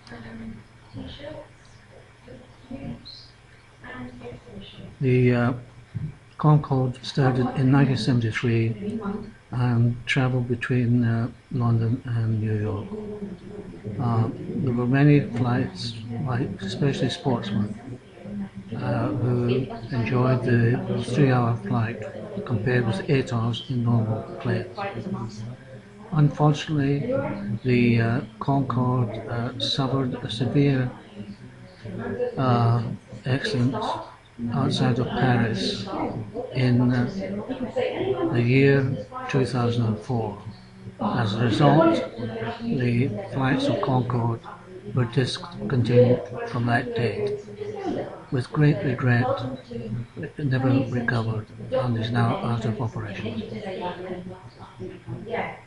The Concorde started in 1973 and travelled between London and New York. There were many flights, especially sportsmen, who enjoyed the 3-hour flight compared with 8 hours in normal planes. Unfortunately, the Concorde suffered a severe accident outside of Paris in the year 2004. As a result, the flights of Concorde were discontinued from that date. With great regret, it never recovered and is now out of operation.